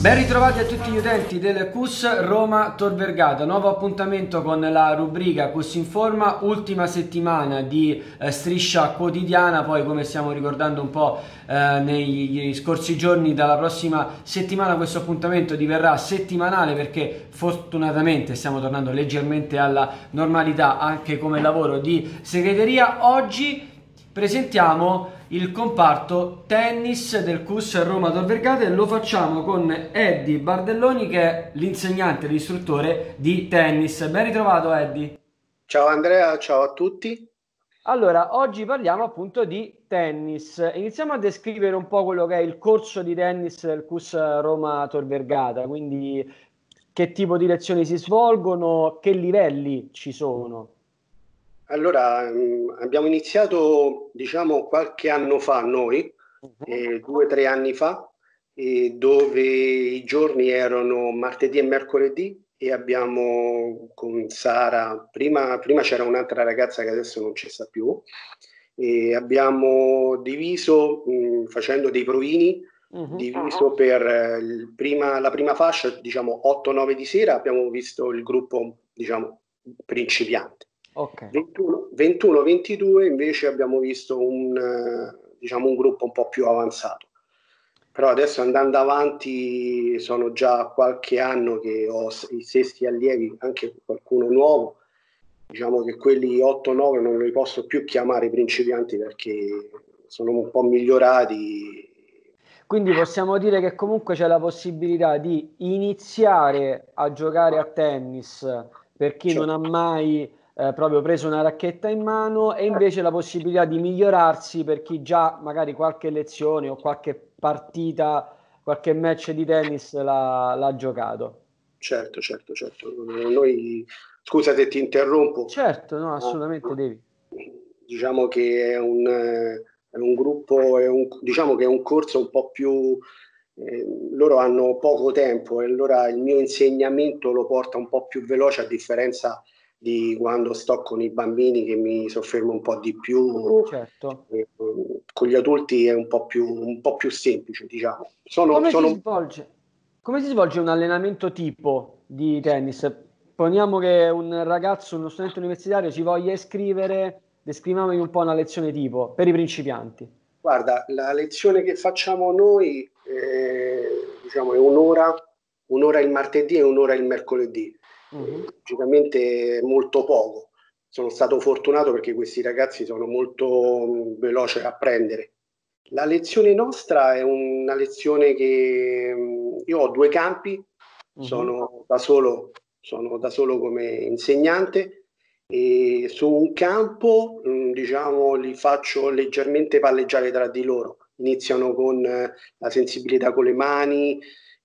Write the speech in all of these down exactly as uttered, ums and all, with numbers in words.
Ben ritrovati a tutti gli utenti del Q S Roma Tor Vergata, nuovo appuntamento con la rubrica Q S Informa, ultima settimana di eh, striscia quotidiana, poi come stiamo ricordando un po' eh, nei scorsi giorni, dalla prossima settimana questo appuntamento diverrà settimanale perché fortunatamente stiamo tornando leggermente alla normalità anche come lavoro di segreteria. Oggi presentiamo il comparto tennis del Q S Roma Tor Vergata e lo facciamo con Eddie Bardelloni, che è l'insegnante, l'istruttore di tennis. Ben ritrovato Eddie. Ciao Andrea, ciao a tutti. Allora, oggi parliamo appunto di tennis. Iniziamo a descrivere un po' quello che è il corso di tennis del Q S Roma Tor Vergata, quindi che tipo di lezioni si svolgono, che livelli ci sono. Allora, mh, abbiamo iniziato, diciamo, qualche anno fa noi, Mhm. eh, due o tre anni fa, eh, dove i giorni erano martedì e mercoledì e abbiamo con Sara, prima, prima c'era un'altra ragazza che adesso non ci sta più, e abbiamo diviso, mh, facendo dei provini, Mhm. diviso per eh, il prima- la prima fascia, diciamo otto nove di sera, abbiamo visto il gruppo, diciamo, principiante. Ok. ventuno ventuno ventidue invece abbiamo visto un, eh, diciamo, un gruppo un po' più avanzato. Però adesso andando avanti sono già qualche anno che ho s- i sesti allievi, anche qualcuno nuovo. Diciamo che quelli otto nove non li posso più chiamare principianti perché sono un po' migliorati. Quindi possiamo dire che comunque c'è la possibilità di iniziare a giocare a tennis per chi Cioè, non ha mai eh, proprio preso una racchetta in mano, e invece la possibilità di migliorarsi per chi già magari qualche lezione o qualche partita, qualche match di tennis l'ha l'ha giocato. certo, certo, certo. Noi, scusa se ti interrompo, Certo, no, ma assolutamente devi. diciamo che è un, eh, è un gruppo, è un- diciamo che è un corso un po' più, eh, loro hanno poco tempo e allora il mio insegnamento lo porta un po' più veloce a differenza di quando sto con i bambini che mi soffermo un po' di più. Certo. eh, con gli adulti è un po' più, un po' più semplice, diciamo. Sono, Come si sono svolge? Come si svolge un allenamento tipo di tennis? Poniamo che un ragazzo, uno studente universitario si voglia iscrivere, descriviamogli un po' una lezione tipo per i principianti. Guarda, la lezione che facciamo noi, eh, diciamo, è un'ora, un'ora il martedì e un'ora il mercoledì. Mhm. Eh, logicamente è molto poco. Sono stato fortunato perché questi ragazzi sono molto mh, veloci a apprendere. La lezione nostra è una lezione che mh, io ho due campi, Mhm. sono da solo, sono da solo come insegnante e su un campo, mh, diciamo, li faccio leggermente palleggiare tra di loro. Iniziano con eh, la sensibilità con le mani,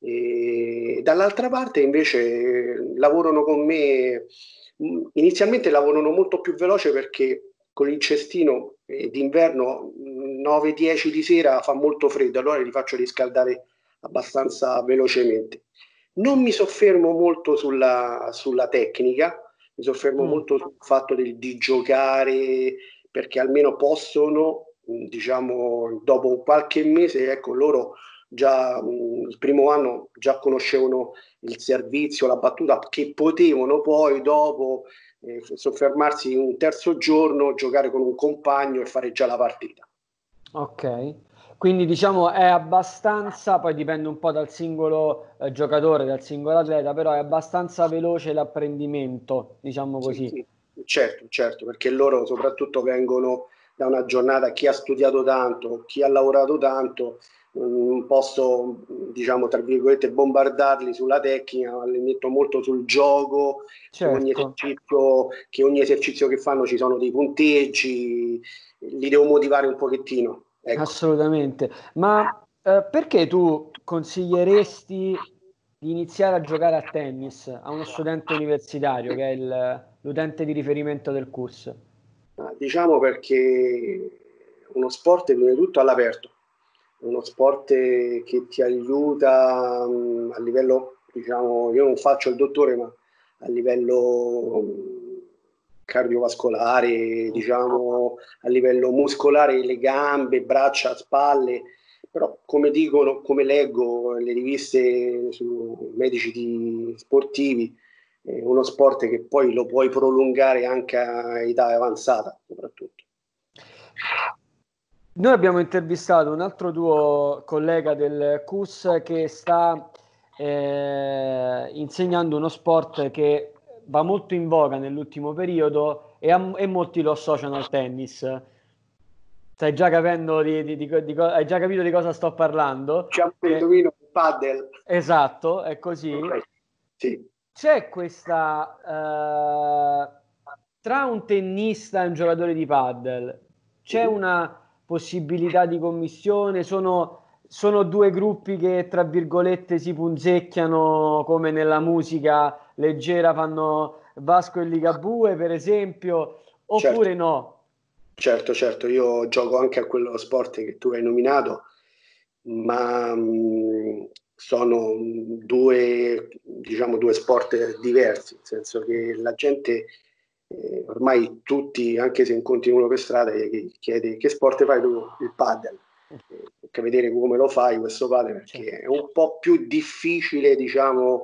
e dall'altra parte invece eh, lavorano con me. mh, Inizialmente lavorano molto più veloce perché con il cestino eh, d'inverno nove dieci di sera fa molto freddo, allora li faccio riscaldare abbastanza velocemente. Non mi soffermo molto sulla, sulla tecnica, mi soffermo Mm. molto sul fatto del- di giocare perché almeno possono, mh, diciamo, dopo qualche mese, ecco, loro già mh, il primo anno già conoscevano il servizio, la battuta che potevano poi dopo eh, soffermarsi un terzo giorno, giocare con un compagno e fare già la partita. Ok, quindi diciamo è abbastanza, poi dipende un po' dal singolo eh, giocatore, dal singolo atleta, però è abbastanza veloce l'apprendimento, diciamo Sì, così. sì, certo, certo, perché loro soprattutto vengono da una giornata, chi ha studiato tanto, chi ha lavorato tanto, non posso, diciamo, tra virgolette, bombardarli sulla tecnica, ma li metto molto sul gioco, che ogni Certo. esercizio, che ogni esercizio che fanno ci sono dei punteggi, li devo motivare un pochettino, ecco. Assolutamente, ma eh, perché tu consiglieresti di iniziare a giocare a tennis a uno studente universitario che è il- l'utente di riferimento del Q S? Ma diciamo perché uno sport è prima di tutto all'aperto, è uno sport che ti aiuta mh, a livello, diciamo, io non faccio il dottore, ma a livello mh, cardiovascolare, diciamo, a livello muscolare, le gambe, braccia, spalle, però come dicono, come leggo le riviste su medici di- sportivi, è uno sport che poi lo puoi prolungare anche a età avanzata, soprattutto. Noi abbiamo intervistato un altro tuo collega del C U S che sta eh, insegnando uno sport che va molto in voga nell'ultimo periodo e, a- e molti lo associano al tennis. Stai già capendo di, di- di co- di co- hai già capito di cosa sto parlando? C'è un Che- indovino, il paddle. esatto, è così. Ok. Sì. C'è questa eh, tra un tennista e un giocatore di paddle, c'è Mhm. una possibilità di commissione? Sono, sono due gruppi che tra virgolette si punzecchiano come nella musica leggera fanno Vasco e Ligabue, per esempio, Certo. oppure no? Certo, certo, io gioco anche a quello sport che tu hai nominato, ma mh, sono due, diciamo, due sport diversi, nel senso che la gente, eh, ormai tutti, anche se incontri uno per strada, gli chiede che sport fai tu? Il padel. Eh, Tocca vedere come lo fai questo padel, Cioè, perché è un po' più difficile, diciamo,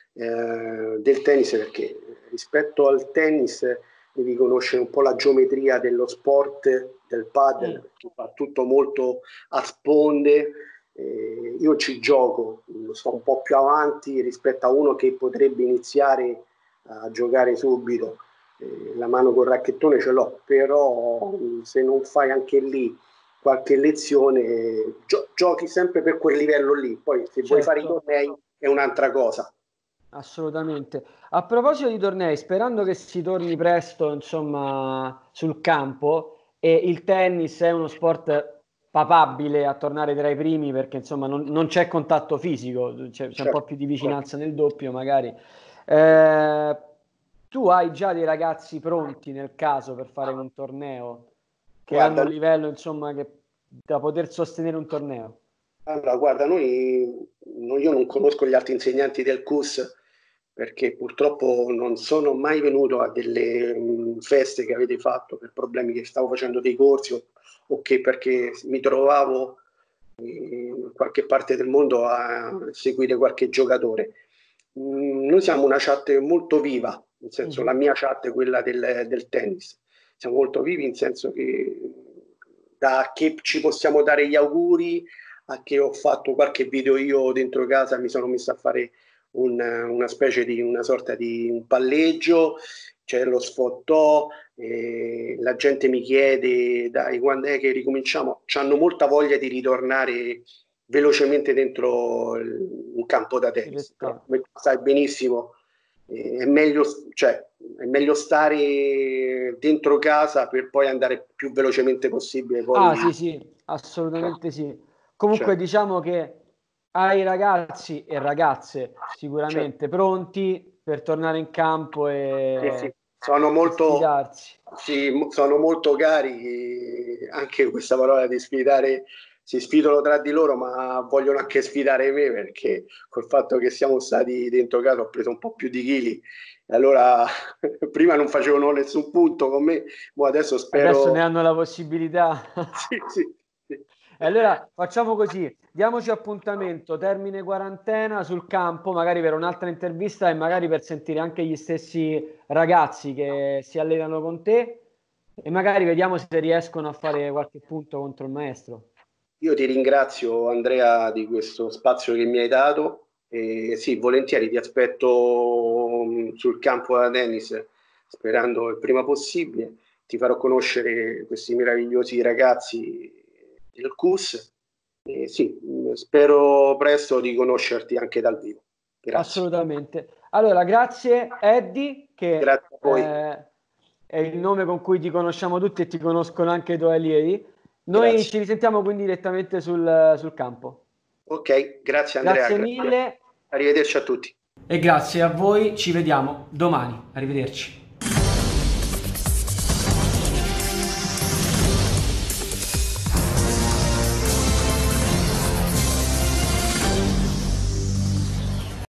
eh, del tennis, perché rispetto al tennis devi conoscere un po' la geometria dello sport del padel, mm, perché fa tutto molto a sponde. Eh, io ci gioco, sto un po' più avanti rispetto a uno che potrebbe iniziare a giocare subito. Eh, la mano col racchettone ce l'ho, però mh, se non fai anche lì qualche lezione, gio- giochi sempre per quel livello lì. Poi se vuoi fare i certo. tornei è un'altra cosa. Assolutamente. A proposito di tornei, sperando che si torni presto, insomma, sul campo, e il tennis è uno sport papabile a tornare tra i primi perché, insomma, non, non c'è contatto fisico, c'è, c'è un po' Certo, più di vicinanza nel doppio, magari. Eh, tu hai già dei ragazzi pronti nel caso per fare un torneo che hanno guarda, un livello, insomma, che, da poter sostenere un torneo? allora, guarda, noi, no- io non conosco gli altri insegnanti del C U S perché purtroppo non sono mai venuto a delle mh, feste che avete fatto per problemi che stavo facendo dei corsi o, o che perché mi trovavo in qualche parte del mondo a seguire qualche giocatore. Mm, Noi siamo una chat molto viva, nel senso la Mhm. mia chat è quella del, del tennis. Siamo molto vivi in senso che da che ci possiamo dare gli auguri a che ho fatto qualche video io dentro casa, mi sono messo a fare un- una specie di una sorta di un palleggio, c'è lo sfottò, eh, la gente mi chiede dai quando è che ricominciamo, hanno molta voglia di ritornare velocemente dentro il- un campo da Il tennis, però restante. come tu sai benissimo, eh, è meglio, cioè, è meglio stare dentro casa per poi andare più velocemente possibile Ah, poi. sì, sì, assolutamente sì. Comunque Certo, diciamo che hai ragazzi e ragazze certo. sicuramente pronti per tornare in campo Sì, sì. e, Sono e molto, sfidarsi. sì, mo- sono molto carichi, anche questa parola di sfidare, si sfidano tra di loro, ma vogliono anche sfidare me perché col fatto che siamo stati dentro casa ho preso un po' più di chili. E allora prima non facevano nessun punto con me, ma adesso Adesso ne spero. hanno la possibilità. Sì, sì, sì. E allora facciamo così, diamoci appuntamento, termine quarantena sul campo, magari per un'altra intervista e magari per sentire anche gli stessi ragazzi che si allenano con te e magari vediamo se riescono a fare qualche punto contro il maestro. Io ti ringrazio Andrea di questo spazio che mi hai dato e sì, volentieri ti aspetto mh, sul campo da tennis sperando il prima possibile. Ti farò conoscere questi meravigliosi ragazzi del C U S e sì, mh, spero presto di conoscerti anche dal vivo. Grazie. Assolutamente. Allora, grazie Eddie, che Grazie a voi. eh, è il nome con cui ti conosciamo tutti e ti conoscono anche i tuoi allievi. Noi Grazie. ci risentiamo quindi direttamente sul sul campo. Ok, grazie Andrea, Grazie grazie. mille Arrivederci a tutti. e grazie a voi, ci vediamo domani. Arrivederci.